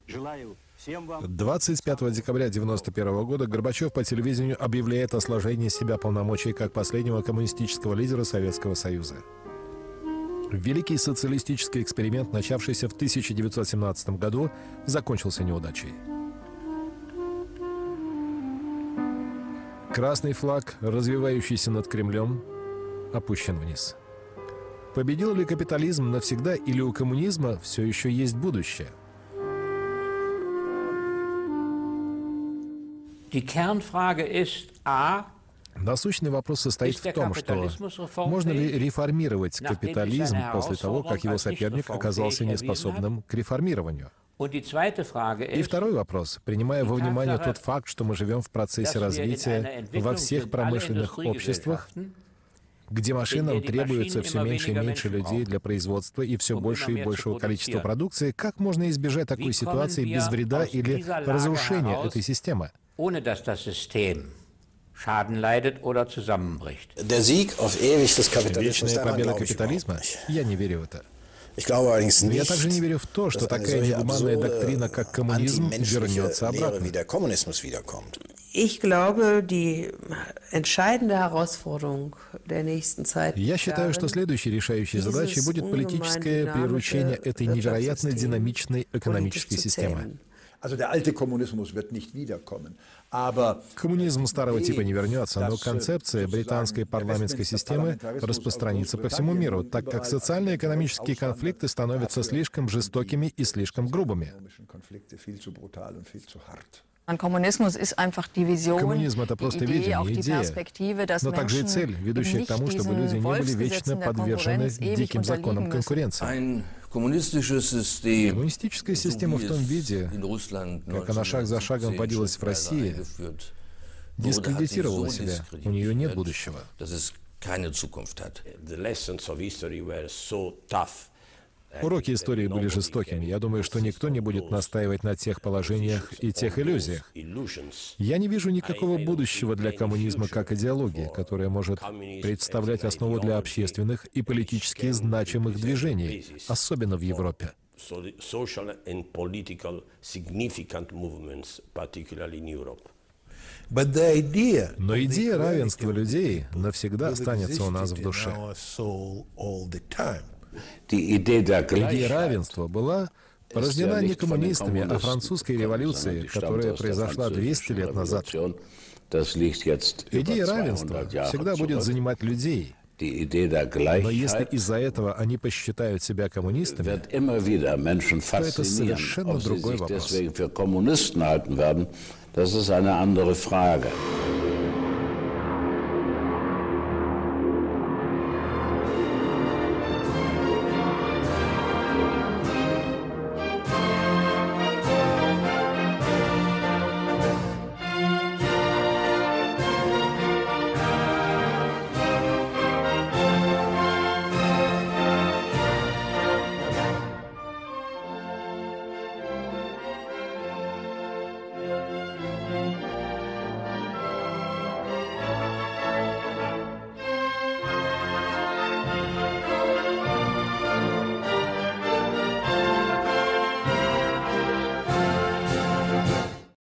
25 декабря 1991 года Горбачев по телевидению объявляет о сложении себя полномочий как последнего коммунистического лидера Советского Союза. Великий социалистический эксперимент, начавшийся в 1917 году, закончился неудачей. Красный флаг, развивающийся над Кремлем, опущен вниз. Победил ли капитализм навсегда или у коммунизма все еще есть будущее? Насущный вопрос состоит в том, что можно ли реформировать капитализм после того, как его соперник оказался неспособным к реформированию? И второй вопрос, принимая во внимание тот факт, что мы живем в процессе развития во всех промышленных обществах, где машинам требуется все меньше и меньше людей для производства и все больше и большего количества продукции, как можно избежать такой ситуации без вреда или разрушения этой системы? Вечная победа капитализма? Я не верю в это. Но я также не верю в то, что такая негуманная доктрина, как коммунизм, вернется обратно. Я считаю, что следующей решающей задачей будет политическое приручение этой невероятно динамичной экономической системы. Коммунизм старого типа не вернется, но концепция британской парламентской системы распространится по всему миру, так как социально-экономические конфликты становятся слишком жестокими и слишком грубыми. Коммунизм — это просто видение, идея, но также и цель, ведущая к тому, чтобы люди не были вечно подвержены диким законам конкуренции. Коммунистическая система в том виде, как она шаг за шагом вводилась в России, дискредитировала себя, у нее нет будущего. Уроки истории были жестокими. Я думаю, что никто не будет настаивать на тех положениях и тех иллюзиях. Я не вижу никакого будущего для коммунизма как идеологии, которая может представлять основу для общественных и политически значимых движений, особенно в Европе. Но идея равенства людей навсегда останется у нас в душе. Идея равенства была порождена не коммунистами, а французской революцией, которая произошла 200 лет назад. Идея равенства всегда будет занимать людей. Но если из-за этого они посчитают себя коммунистами, то это совершенно другой вопрос.